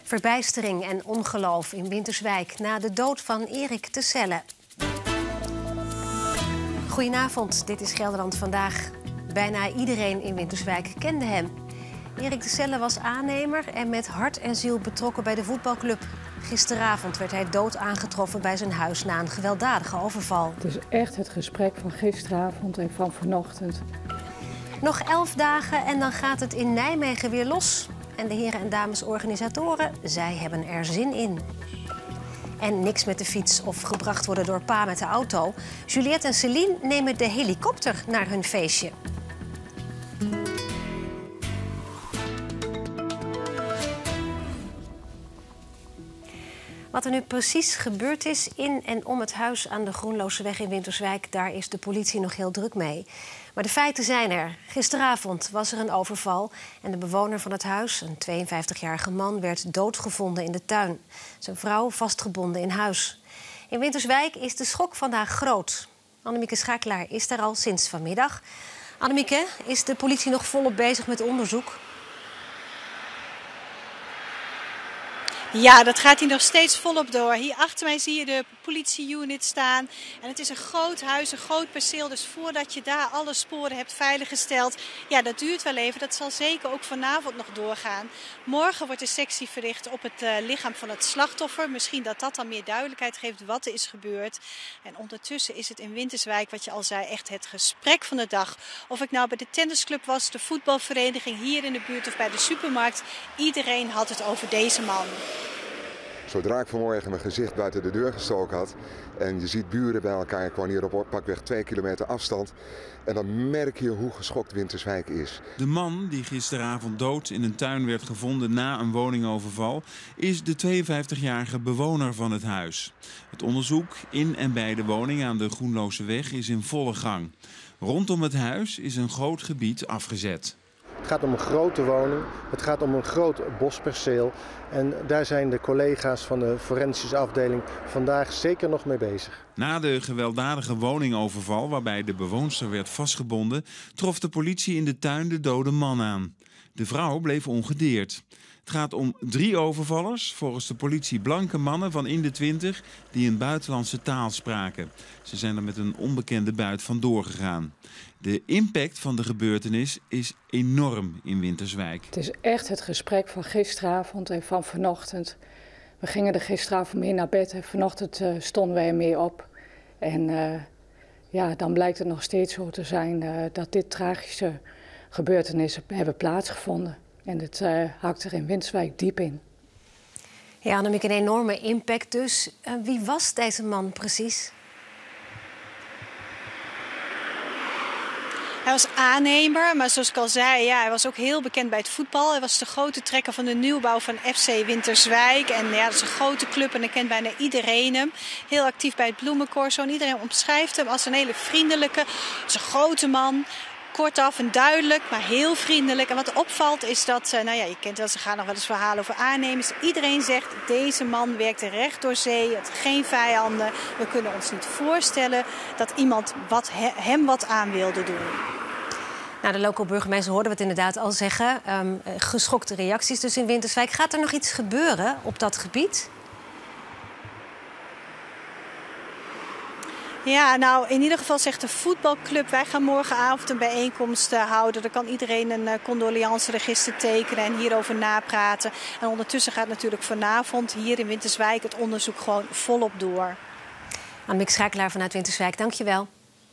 Verbijstering en ongeloof in Winterswijk na de dood van Erik Tesselle. Goedenavond, dit is Gelderland Vandaag. Bijna iedereen in Winterswijk kende hem. Erik Tesselle was aannemer en met hart en ziel betrokken bij de voetbalclub. Gisteravond werd hij dood aangetroffen bij zijn huis na een gewelddadige overval. Het is echt het gesprek van gisteravond en van vanochtend. Nog 11 dagen en dan gaat het in Nijmegen weer los. En de heren en dames organisatoren, zij hebben er zin in. En niks met de fiets of gebracht worden door pa met de auto. Juliette en Celine nemen de helikopter naar hun feestje. Wat er nu precies gebeurd is in en om het huis aan de Groenlooseweg in Winterswijk, daar is de politie nog heel druk mee. Maar de feiten zijn er. Gisteravond was er een overval en de bewoner van het huis, een 52-jarige man, werd doodgevonden in de tuin. Zijn vrouw vastgebonden in huis. In Winterswijk is de schok vandaag groot. Annemieke Schakelaar is daar al sinds vanmiddag. Annemieke, is de politie nog volop bezig met onderzoek? Ja, dat gaat hier nog steeds volop door. Hier achter mij zie je de politie-unit staan. En het is een groot huis, een groot perceel. Dus voordat je daar alle sporen hebt veiliggesteld, ja, dat duurt wel even. Dat zal zeker ook vanavond nog doorgaan. Morgen wordt de sectie verricht op het lichaam van het slachtoffer. Misschien dat dat dan meer duidelijkheid geeft wat er is gebeurd. En ondertussen is het in Winterswijk, wat je al zei, echt het gesprek van de dag. Of ik nou bij de tennisclub was, de voetbalvereniging hier in de buurt of bij de supermarkt. Iedereen had het over deze man. Zodra ik vanmorgen mijn gezicht buiten de deur gestoken had en je ziet buren bij elkaar, ik woon hier op pakweg 2 kilometer afstand. En dan merk je hoe geschokt Winterswijk is. De man die gisteravond dood in een tuin werd gevonden na een woningoverval is de 52-jarige bewoner van het huis. Het onderzoek in en bij de woning aan de Groenlooseweg is in volle gang. Rondom het huis is een groot gebied afgezet. Het gaat om een grote woning, het gaat om een groot bosperceel. En daar zijn de collega's van de forensische afdeling vandaag zeker nog mee bezig. Na de gewelddadige woningoverval waarbij de bewoonster werd vastgebonden, trof de politie in de tuin de dode man aan. De vrouw bleef ongedeerd. Het gaat om 3 overvallers, volgens de politie blanke mannen van in de 20 die een buitenlandse taal spraken. Ze zijn er met een onbekende buit vandoor gegaan. De impact van de gebeurtenis is enorm in Winterswijk. Het is echt het gesprek van gisteravond en van vanochtend. We gingen er gisteravond mee naar bed en vanochtend stonden wij ermee op. En ja, dan blijkt het nog steeds zo te zijn dat dit tragische gebeurtenissen hebben plaatsgevonden. En het hakt er in Winterswijk diep in. Ja, Annemieke, een enorme impact dus. Wie was deze man precies? Hij was aannemer, maar zoals ik al zei, ja, hij was ook heel bekend bij het voetbal. Hij was de grote trekker van de nieuwbouw van FC Winterswijk. En ja, dat is een grote club en dan kent bijna iedereen hem. Heel actief bij het bloemencorso en iedereen omschrijft hem als een hele vriendelijke, als een grote man. Kortaf en duidelijk, maar heel vriendelijk. En wat opvalt is dat, nou ja, je kent wel, ze gaan nog wel eens verhalen over aannemers. Iedereen zegt, deze man werkte recht door zee, had geen vijanden. We kunnen ons niet voorstellen dat iemand hem wat aan wilde doen. Nou, de lokale burgemeester hoorden we het inderdaad al zeggen. Geschokte reacties dus in Winterswijk. Gaat er nog iets gebeuren op dat gebied? Ja, nou in ieder geval zegt de voetbalclub, wij gaan morgenavond een bijeenkomst houden. Dan kan iedereen een condoleanceregister tekenen en hierover napraten. En ondertussen gaat natuurlijk vanavond hier in Winterswijk het onderzoek gewoon volop door. Annemieke Schakelaar vanuit Winterswijk, dank je wel.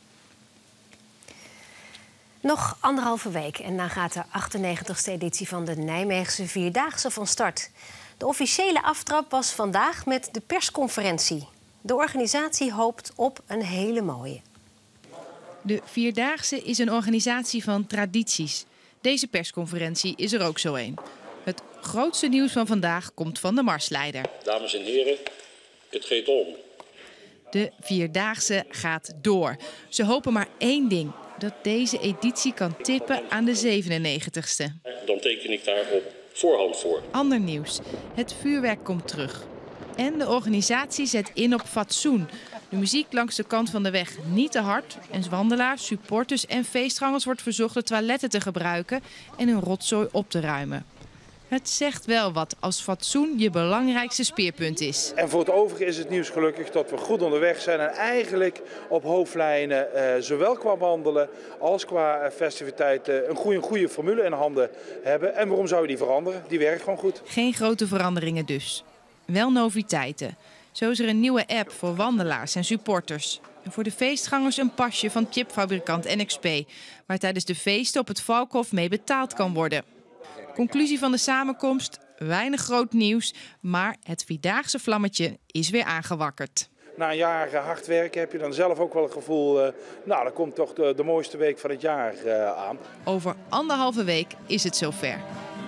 Nog 1,5 week en dan gaat de 98e editie van de Nijmeegse Vierdaagse van start. De officiële aftrap was vandaag met de persconferentie. De organisatie hoopt op een hele mooie. De Vierdaagse is een organisatie van tradities. Deze persconferentie is er ook zo een. Het grootste nieuws van vandaag komt van de marsleider. Dames en heren, het gaat om. De Vierdaagse gaat door. Ze hopen maar één ding: dat deze editie kan tippen aan de 97ste. Dan teken ik daar op voorhand voor. Ander nieuws. Het vuurwerk komt terug. En de organisatie zet in op fatsoen. De muziek langs de kant van de weg niet te hard. En wandelaars, supporters en feestgangers wordt verzocht de toiletten te gebruiken en hun rotzooi op te ruimen. Het zegt wel wat als fatsoen je belangrijkste speerpunt is. En voor het overige is het nieuws gelukkig dat we goed onderweg zijn en eigenlijk op hoofdlijnen, zowel qua wandelen als qua festiviteiten, een goede formule in handen hebben. En waarom zou je die veranderen? Die werkt gewoon goed. Geen grote veranderingen dus. Wel noviteiten. Zo is er een nieuwe app voor wandelaars en supporters. En voor de feestgangers een pasje van chipfabrikant NXP, waar tijdens de feesten op het Valkhof mee betaald kan worden. Conclusie van de samenkomst, weinig groot nieuws, maar het vierdaagse vlammetje is weer aangewakkerd. Na een jaar hard werken heb je dan zelf ook wel het gevoel, dan komt toch de mooiste week van het jaar aan. Over 1,5 week is het zover.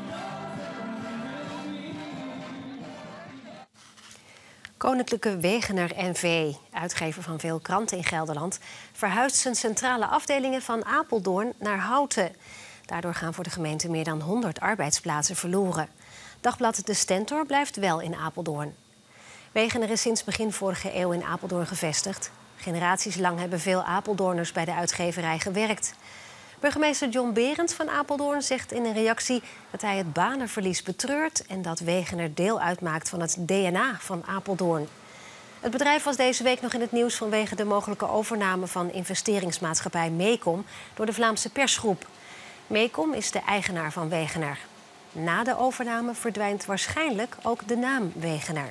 Koninklijke Wegener NV, uitgever van veel kranten in Gelderland, verhuist zijn centrale afdelingen van Apeldoorn naar Houten. Daardoor gaan voor de gemeente meer dan 100 arbeidsplaatsen verloren. Dagblad De Stentor blijft wel in Apeldoorn. Wegener is sinds begin vorige eeuw in Apeldoorn gevestigd. Generaties lang hebben veel Apeldoorners bij de uitgeverij gewerkt. Burgemeester John Berends van Apeldoorn zegt in een reactie dat hij het banenverlies betreurt en dat Wegener deel uitmaakt van het DNA van Apeldoorn. Het bedrijf was deze week nog in het nieuws vanwege de mogelijke overname van investeringsmaatschappij Mecom door de Vlaamse persgroep. Mecom is de eigenaar van Wegener. Na de overname verdwijnt waarschijnlijk ook de naam Wegener.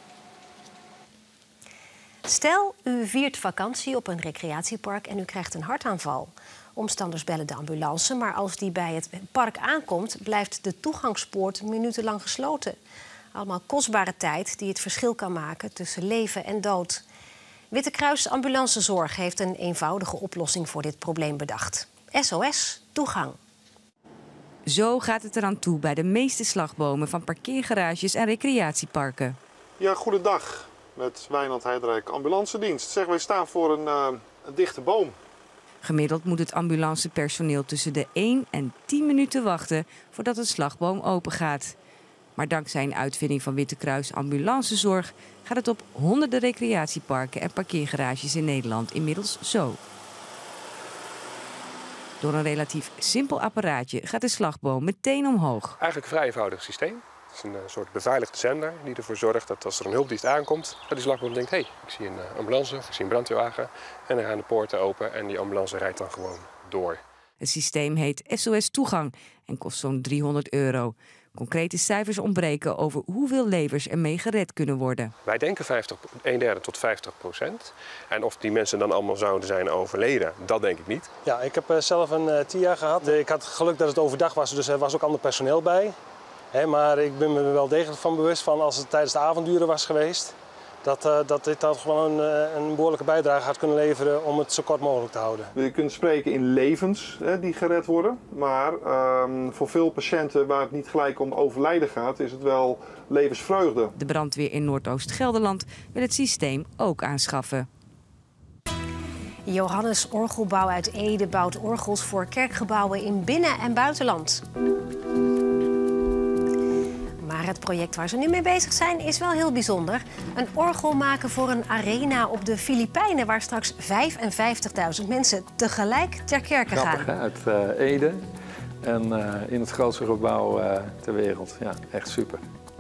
Stel, u viert vakantie op een recreatiepark en u krijgt een hartaanval. Omstanders bellen de ambulance, maar als die bij het park aankomt, blijft de toegangspoort minutenlang gesloten. Allemaal kostbare tijd die het verschil kan maken tussen leven en dood. Witte Kruis Ambulancezorg heeft een eenvoudige oplossing voor dit probleem bedacht. SOS Toegang. Zo gaat het eraan toe bij de meeste slagbomen van parkeergarages en recreatieparken. Ja, goedendag. Met Wijnand Heidrijk Ambulancedienst. Zeg, wij staan voor een dichte boom. Gemiddeld moet het ambulancepersoneel tussen de 1 en 10 minuten wachten voordat een slagboom open gaat. Maar dankzij een uitvinding van Witte Kruis Ambulancezorg gaat het op honderden recreatieparken en parkeergarages in Nederland inmiddels zo. Door een relatief simpel apparaatje gaat de slagboom meteen omhoog. Eigenlijk een vrij eenvoudig systeem. Het is een soort beveiligde zender die ervoor zorgt dat als er een hulpdienst aankomt, dat die slagboom denkt, hé, ik zie een ambulance of ik zie een brandweerwagen. En dan gaan de poorten open en die ambulance rijdt dan gewoon door. Het systeem heet SOS Toegang en kost zo'n €300. Concrete cijfers ontbreken over hoeveel levens ermee gered kunnen worden. Wij denken 1/3 tot 50%. En of die mensen dan allemaal zouden zijn overleden, dat denk ik niet. Ja, ik heb zelf een TIA gehad. Ik had geluk dat het overdag was, dus er was ook ander personeel bij. Maar ik ben me wel degelijk van bewust van als het tijdens de avonduren was geweest, dat dit dan gewoon een behoorlijke bijdrage had kunnen leveren om het zo kort mogelijk te houden. Je kunt spreken in levens die gered worden. Maar voor veel patiënten waar het niet gelijk om overlijden gaat, is het wel levensvreugde. De brandweer in Noordoost-Gelderland wil het systeem ook aanschaffen. Johannes Orgelbouw uit Ede bouwt orgels voor kerkgebouwen in binnen- en buitenland. Maar het project waar ze nu mee bezig zijn is wel heel bijzonder. Een orgel maken voor een arena op de Filipijnen, waar straks 55.000 mensen tegelijk ter kerke gaan. Grappig, hè? Uit Ede en in het grootste gebouw ter wereld. Ja, echt super.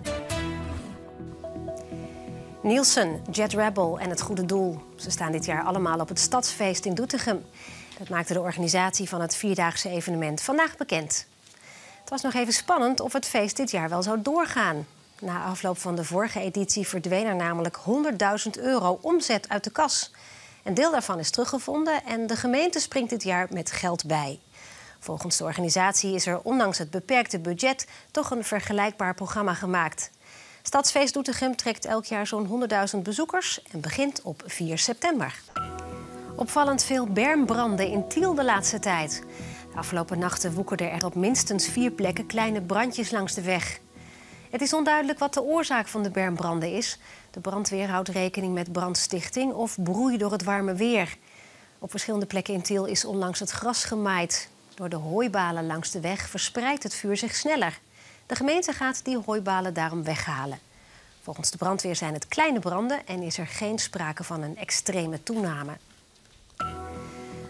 Nielsen, Jet Rebel en Het Goede Doel. Ze staan dit jaar allemaal op het Stadsfeest in Doetinchem. Dat maakte de organisatie van het vierdaagse evenement vandaag bekend. Het was nog even spannend of het feest dit jaar wel zou doorgaan. Na afloop van de vorige editie verdween er namelijk €100.000 omzet uit de kas. Een deel daarvan is teruggevonden en de gemeente springt dit jaar met geld bij. Volgens de organisatie is er ondanks het beperkte budget toch een vergelijkbaar programma gemaakt. Stadsfeest Doetinchem trekt elk jaar zo'n 100.000 bezoekers en begint op 4 september. Opvallend veel bermbranden in Tiel de laatste tijd. De afgelopen nachten woekerden er op minstens 4 plekken kleine brandjes langs de weg. Het is onduidelijk wat de oorzaak van de bermbranden is. De brandweer houdt rekening met brandstichting of broei door het warme weer. Op verschillende plekken in Tiel is onlangs het gras gemaaid. Door de hooibalen langs de weg verspreidt het vuur zich sneller. De gemeente gaat die hooibalen daarom weghalen. Volgens de brandweer zijn het kleine branden en is er geen sprake van een extreme toename.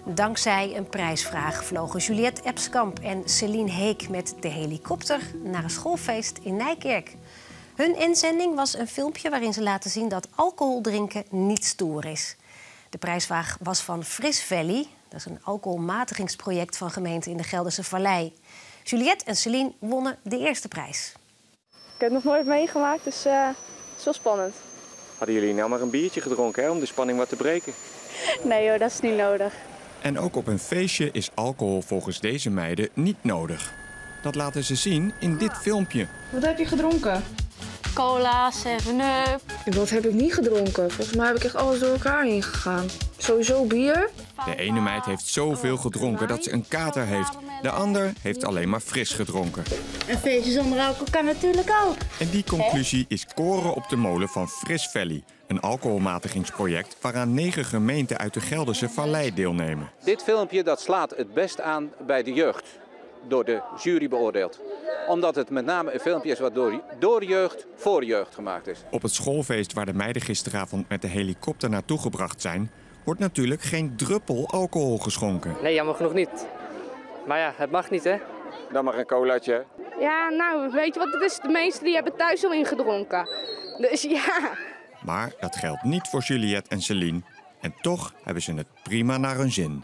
Dankzij een prijsvraag vlogen Juliette Ebskamp en Celine Heek met de helikopter naar een schoolfeest in Nijkerk. Hun inzending was een filmpje waarin ze laten zien dat alcohol drinken niet stoer is. De prijsvraag was van Fris Valley. Dat is een alcoholmatigingsproject van gemeenten in de Gelderse Vallei. Juliette en Celine wonnen de eerste prijs. Ik heb het nog nooit meegemaakt, dus het is wel spannend. Hadden jullie nou maar een biertje gedronken, hè, om de spanning wat te breken? Nee hoor, dat is niet nodig. En ook op een feestje is alcohol volgens deze meiden niet nodig. Dat laten ze zien in dit filmpje. Wat heb je gedronken? Cola, 7-Up. Wat heb ik niet gedronken? Volgens mij heb ik echt alles door elkaar heen gegaan. Sowieso bier. De ene meid heeft zoveel gedronken dat ze een kater heeft. De ander heeft alleen maar fris gedronken. Een feestje zonder alcohol kan natuurlijk ook. En die conclusie is koren op de molen van Fris Valley. Een alcoholmatigingsproject waaraan 9 gemeenten uit de Gelderse Vallei deelnemen. Dit filmpje dat slaat het best aan bij de jeugd. Door de jury beoordeeld. Omdat het met name een filmpje is wat door de jeugd voor de jeugd gemaakt is. Op het schoolfeest waar de meiden gisteravond met de helikopter naartoe gebracht zijn, wordt natuurlijk geen druppel alcohol geschonken. Nee, jammer genoeg niet. Maar ja, het mag niet, hè? Dan mag een colaatje. Ja, nou, weet je wat het is? De meesten die hebben thuis al ingedronken. Dus ja. Maar dat geldt niet voor Juliette en Celine. En toch hebben ze het prima naar hun zin.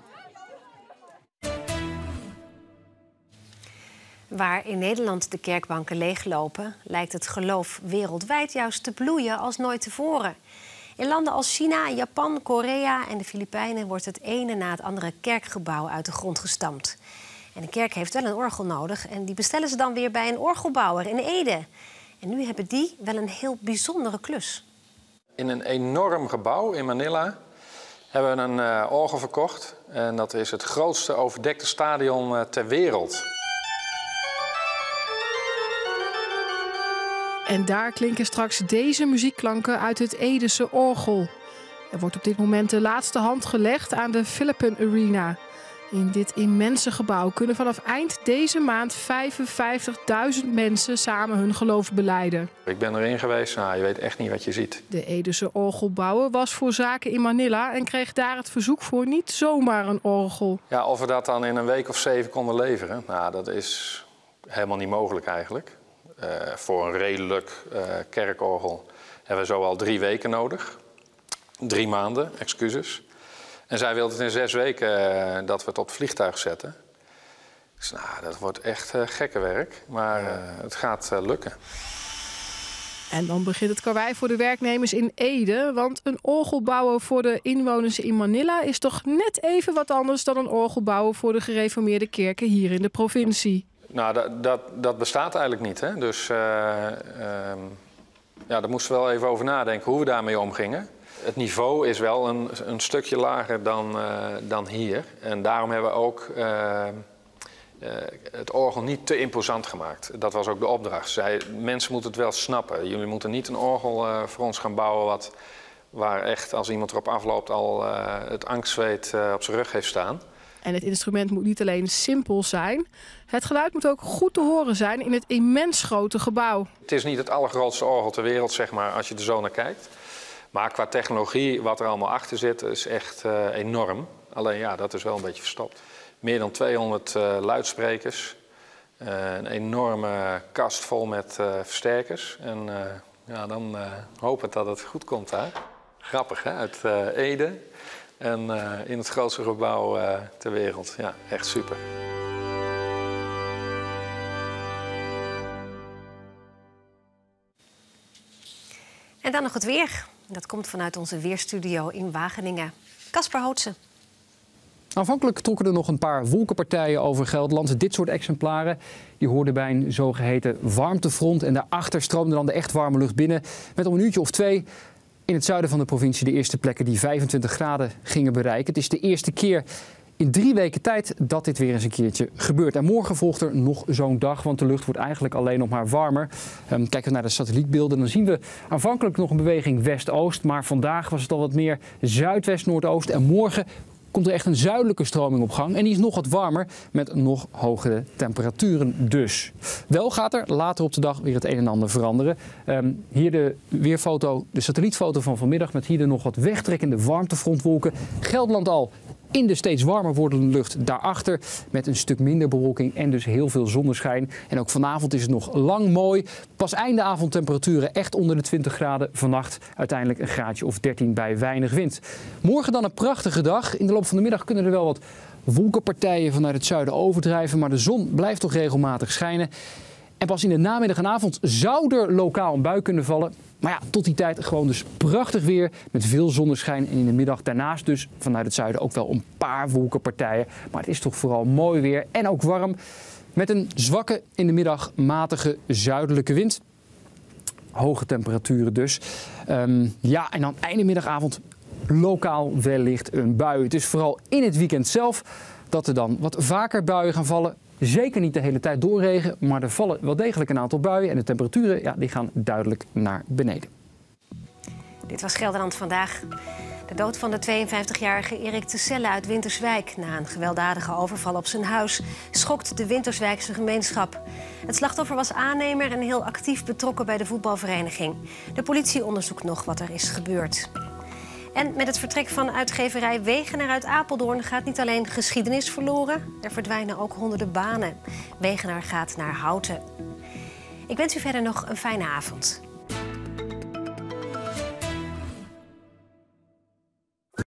Waar in Nederland de kerkbanken leeglopen, lijkt het geloof wereldwijd juist te bloeien als nooit tevoren. In landen als China, Japan, Korea en de Filipijnen wordt het ene na het andere kerkgebouw uit de grond gestampt. En een kerk heeft wel een orgel nodig en die bestellen ze dan weer bij een orgelbouwer in Ede. En nu hebben die wel een heel bijzondere klus. In een enorm gebouw in Manila hebben we een orgel verkocht. En dat is het grootste overdekte stadion ter wereld. En daar klinken straks deze muziekklanken uit het Edese orgel. Er wordt op dit moment de laatste hand gelegd aan de Philippen Arena. In dit immense gebouw kunnen vanaf eind deze maand 55.000 mensen samen hun geloof belijden. Ik ben erin geweest, nou, je weet echt niet wat je ziet. De Edese orgelbouwer was voor zaken in Manila en kreeg daar het verzoek voor niet zomaar een orgel. Ja, of we dat dan in een week of 7 konden leveren, nou, dat is helemaal niet mogelijk eigenlijk. Voor een redelijk kerkorgel hebben we zo al 3 weken nodig. 3 maanden, excuses. En zij wilde het in 6 weken dat we het op het vliegtuig zetten. Dus nou, dat wordt echt gekke werk, maar het gaat lukken. En dan begint het karwei voor de werknemers in Ede. Want een orgelbouwer voor de inwoners in Manila is toch net even wat anders dan een orgelbouwer voor de gereformeerde kerken hier in de provincie. Nou, dat bestaat eigenlijk niet. Hè? Dus ja, daar moesten we wel even over nadenken hoe we daarmee omgingen. Het niveau is wel een stukje lager dan hier. En daarom hebben we ook het orgel niet te imposant gemaakt. Dat was ook de opdracht. Mensen moeten het wel snappen. Jullie moeten niet een orgel voor ons gaan bouwen waar echt als iemand erop afloopt al het angstzweet op zijn rug heeft staan. En het instrument moet niet alleen simpel zijn. Het geluid moet ook goed te horen zijn in het immens grote gebouw. Het is niet het allergrootste orgel ter wereld, zeg maar, als je er zo naar kijkt. Maar qua technologie, wat er allemaal achter zit, is echt enorm. Alleen ja, dat is wel een beetje verstopt. Meer dan 200 luidsprekers. Een enorme kast vol met versterkers. En ja, dan hopen dat het goed komt daar. Grappig, hè? Uit Ede. En in het grootste gebouw ter wereld. Ja, echt super. En dan nog het weer. Dat komt vanuit onze weerstudio in Wageningen. Casper Hootsen. Aanvankelijk trokken er nog een paar wolkenpartijen over Gelderland. Dit soort exemplaren die hoorden bij een zogeheten warmtefront. En daarachter stroomde dan de echt warme lucht binnen. Met om een uurtje of 2 in het zuiden van de provincie de eerste plekken die 25 graden gingen bereiken. Het is de eerste keer in 3 weken tijd dat dit weer eens een keertje gebeurt. En morgen volgt er nog zo'n dag, want de lucht wordt eigenlijk alleen nog maar warmer. Kijken we naar de satellietbeelden, dan zien we aanvankelijk nog een beweging west-oost. Maar vandaag was het al wat meer zuidwest-noordoost. En morgen komt er echt een zuidelijke stroming op gang. En die is nog wat warmer met nog hogere temperaturen dus. Wel gaat er later op de dag weer het een en ander veranderen. Hier de weerfoto, de satellietfoto van vanmiddag met hier de nog wat wegtrekkende warmtefrontwolken. Gelderland al in de steeds warmer wordende lucht daarachter. Met een stuk minder bewolking en dus heel veel zonneschijn. En ook vanavond is het nog lang mooi. Pas einde avondtemperaturen echt onder de 20 graden. Vannacht uiteindelijk een graadje of 13 bij weinig wind. Morgen dan een prachtige dag. In de loop van de middag kunnen er wel wat wolkenpartijen vanuit het zuiden overdrijven. Maar de zon blijft toch regelmatig schijnen. En pas in de namiddag en avond zou er lokaal een bui kunnen vallen. Maar ja, tot die tijd gewoon dus prachtig weer met veel zonneschijn. En in de middag daarnaast dus vanuit het zuiden ook wel een paar wolkenpartijen. Maar het is toch vooral mooi weer en ook warm. Met een zwakke, in de middag matige zuidelijke wind. Hoge temperaturen dus. En dan einde middagavond lokaal wellicht een bui. Het is vooral in het weekend zelf dat er dan wat vaker buien gaan vallen. Zeker niet de hele tijd doorregen, maar er vallen wel degelijk een aantal buien. En de temperaturen die gaan duidelijk naar beneden. Dit was Gelderland Vandaag. De dood van de 52-jarige Erik de Selle uit Winterswijk na een gewelddadige overval op zijn huis schokt de Winterswijkse gemeenschap. Het slachtoffer was aannemer en heel actief betrokken bij de voetbalvereniging. De politie onderzoekt nog wat er is gebeurd. En met het vertrek van uitgeverij Wegener uit Apeldoorn gaat niet alleen geschiedenis verloren, er verdwijnen ook honderden banen. Wegener gaat naar Houten. Ik wens u verder nog een fijne avond.